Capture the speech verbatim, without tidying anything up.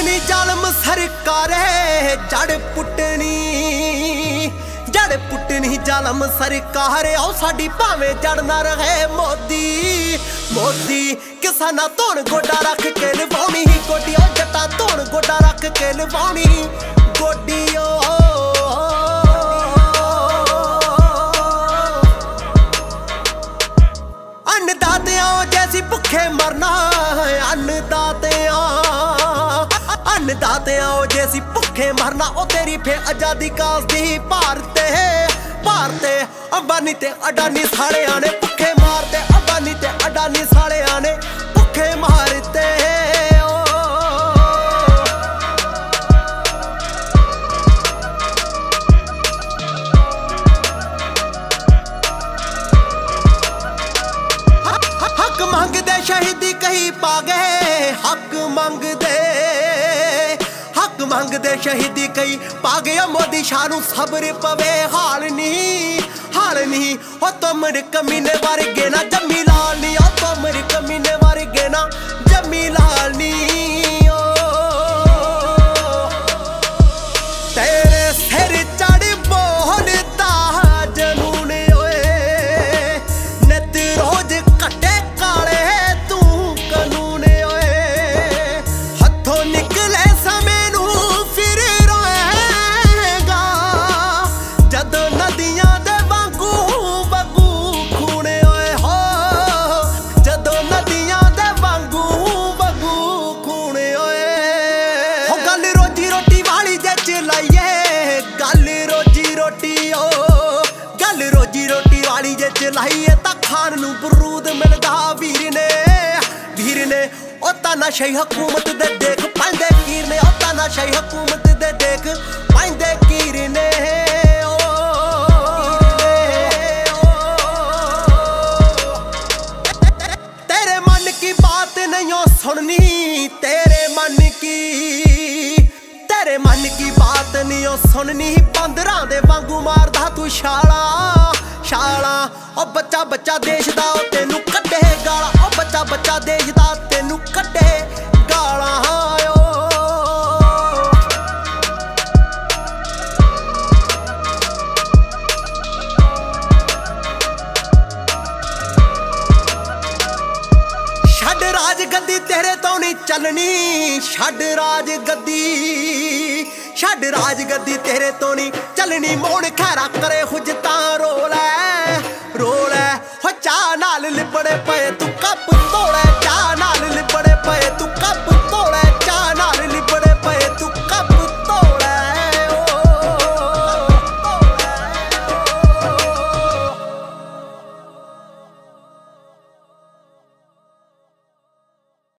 पुटनी जालम सरकारे जड़ पुटनी जड़ पुटनी जालम सरकारे आओ साडी भावे जड़ ना रहे मोदी मोदी किसाना धोन गोडा रख के लवाउणी गोडी ओ जट्टा धोन गोडा रख के लवाउणी गोडी ओ अन्नदातियां जैसी भुखे मरना अन्नदातियां अन्नदातियां जैसी भुखे मरना ओ तेरी फिर आजादी कासदी भारत भारत अंबानी ते अडानी साले आने भुखे मारते अंबानी ते अडानी साले आने भुखे मारते हक मंगदे शहीदी कहीं पा गए हक मंगदे हक मंगदे शहीदी कई पा गया मोदी शाह नूं सब्र पवे हाल नहीं हाल नहीं ओ तुमर कमीने वर्गे ना जम्मी लाल नी ओ तुमर कमीने वर्गे ना जम्मी लाल नी ओ तेरे सिर चढ़ बोलदा जनून ओए नित रोज कटे काले तू कानून ओए हथों निकले समय नूं फिर रोएगा जदों नदियां दे वांगू वगू खून ओए हो जदों नदियां दे वांगू वगू खून ओए हो गल रोजी रोटी वाली जे चलाइए गल रोजी रोटी ओ गल रोजी रोटी वाली जे चलाइए तां खान नूं बरूद मिलदा वीर ने वीर ने ओ तानाशाही हुकूमत दे देख पांदे कीर ने ओ तानाशाही हुकूमत दे देख पांदे कीर ने ओ तेरे मन की बात नहीं सुननी तेरे मन की तेरे मन की बात नहीं सुननी बंदरां दे वांगू मारदा तू छाला छाला ओ बच्चा बच्चा देश दा ओ तेनू कड्डे गाला ओ बच्चा बच्चा देश दा तेनू कड्डे गाला ओ छड्ड राज गद्दी तेरे तो नहीं चलनी छड्ड राज गद्दी छड्ड राज गद्दी तेरे तो नहीं चलनी मोड़ खैरा करे हुजता रोल है रोल है हो चाह नाल लिपड़े पे तू कप